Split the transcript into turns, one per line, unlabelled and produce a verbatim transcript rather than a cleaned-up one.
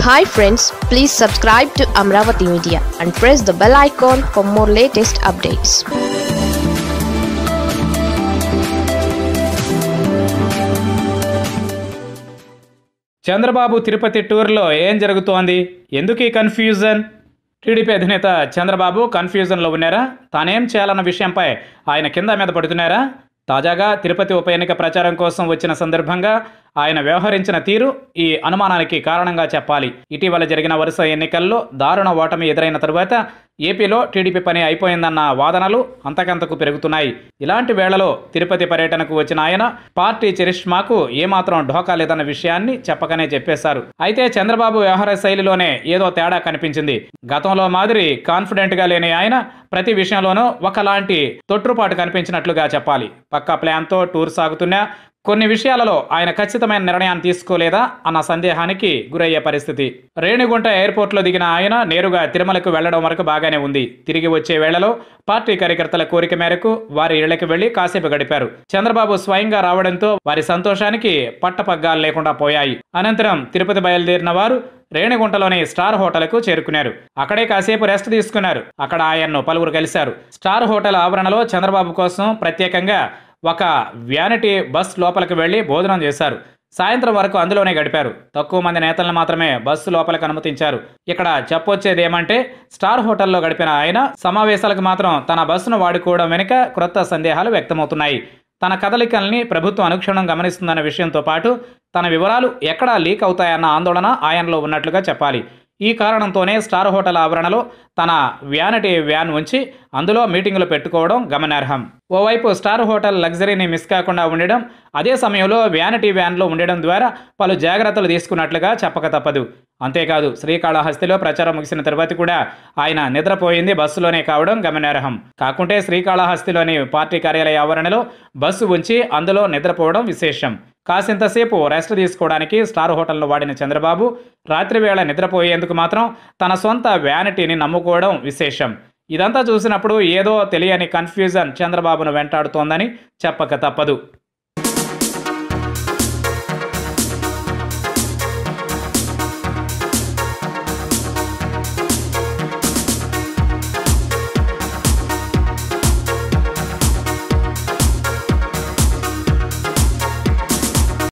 Hi friends, please subscribe to Amaravathi Media and press the bell icon for more latest updates.
Chandrababu Tirupati టూర్లో ఏం జరుగుతోంది? ఎందుకు ఈ confusion? TDP అధినేత చంద్రబాబు కన్ఫ్యూజన్లో ఉన్నారా? తానేం చేయాలన్న విషయంపై ఆయన కింద మీద పడుతున్నారా? తాజాగా తిరుపతి ఉప ఎన్నిక ప్రచారం కోసం వచ్చిన సందర్భంగా ఆయన వ్యవహరించిన తీరు ఈ అనుమానానికి కారణంగా చెప్పాలి. ఇటీవల జరిగిన వరుస ఎన్నికల్లో దారుణ ఓటమి ఎదురైన తరువాత ఏపీలో టీడీపీ పని అయిపోయిందన్న వాదనలు అంతకంతకు పెరుగుతున్నాయి. ఇలాంటి వేళలో తిరుపతి పర్యటనకు వచ్చిన ఆయన పార్టీ చరిష్మాకు ఏమాత్రం ఢోకా లేదన్న విషయాన్ని చెప్పకనే చెప్పేశారు. అయితే చంద్రబాబు వ్యవహార శైలిలోనే ఏదో తేడా కనిపించింది. గతంలో మాదిరి కాన్ఫిడెంట్గా లేని ఆయన ప్రతి విషయంలోనూ ఒకలాంటి తొట్టుపాటు కనిపించినట్లుగా చెప్పాలి. పక్కా ప్లాన్తో టూర్ సాగుతున్నా కొన్ని విషయాలలో ఆయన ఖచ్చితమైన నిర్ణయాన్ని తీసుకోలేదా అన్న సందేహానికి గురయ్యే పరిస్థితి. రేణిగుంట ఎయిర్పోర్ట్లో దిగిన ఆయన నేరుగా తిరుమలకు వెళ్లడం వరకు బాగానే ఉంది. తిరిగి వచ్చే వేళలో పార్టీ కార్యకర్తల కోరిక మేరకు వారి ఇళ్లకు వెళ్లి కాసేపు గడిపారు. చంద్రబాబు స్వయంగా రావడంతో వారి సంతోషానికి పట్టపగ్గాలు లేకుండా పోయాయి. అనంతరం తిరుపతి బయలుదేరిన వారు రేణిగుంటలోని స్టార్ హోటల్కు చేరుకున్నారు. అక్కడే కాసేపు రెస్ట్ తీసుకున్నారు. అక్కడ ఆయన్ను పలువురు కలిశారు. స్టార్ హోటల్ ఆవరణలో చంద్రబాబు కోసం ప్రత్యేకంగా ఒక వ్యానిటీ బస్ లోపలికి వెళ్లి భోజనం చేశారు. సాయంత్రం వరకు అందులోనే గడిపారు. తక్కువ మంది నేతలను మాత్రమే బస్సు లోపలికి అనుమతించారు. ఇక్కడ చెప్పొచ్చేది ఏమంటే స్టార్ హోటల్లో గడిపిన ఆయన సమావేశాలకు మాత్రం తన బస్సును వాడుకోవడం వెనుక క్రొత్త సందేహాలు వ్యక్తమవుతున్నాయి. తన కదలికల్ని ప్రభుత్వం అనుక్షణం గమనిస్తుందన్న విషయంతో పాటు తన వివరాలు ఎక్కడా లీక్ అవుతాయన్న ఆందోళన ఆయనలో ఉన్నట్లుగా చెప్పాలి. ఈ కారణంతోనే స్టార్ హోటల్ ఆవరణలో తన వ్యానిటీ వ్యాన్ ఉంచి అందులో మీటింగులు పెట్టుకోవడం గమనార్హం. ఓవైపు స్టార్ హోటల్ లగ్జరీని మిస్ కాకుండా ఉండడం, అదే సమయంలో వ్యానిటీ వ్యాన్లో ఉండడం ద్వారా పలు జాగ్రత్తలు తీసుకున్నట్లుగా చెప్పక తప్పదు. అంతేకాదు శ్రీకాళహస్తిలో ప్రచారం ముగిసిన తర్వాత కూడా ఆయన నిద్రపోయింది బస్సులోనే కావడం గమనార్హం. కాకుంటే శ్రీకాళహస్తిలోని పార్టీ కార్యాలయ ఆవరణలో బస్సు ఉంచి అందులో నిద్రపోవడం విశేషం. కాసింతసేపు రెస్ట్ తీసుకోవడానికి స్టార్ హోటల్ను వాడిన చంద్రబాబు రాత్రి వేళ నిద్రపోయేందుకు మాత్రం తన సొంత వ్యానిటీని నమ్ముకోవడం విశేషం. ఇదంతా చూసినప్పుడు ఏదో తెలియని కన్ఫ్యూజన్ చంద్రబాబును వెంటాడుతోందని చెప్పక తప్పదు.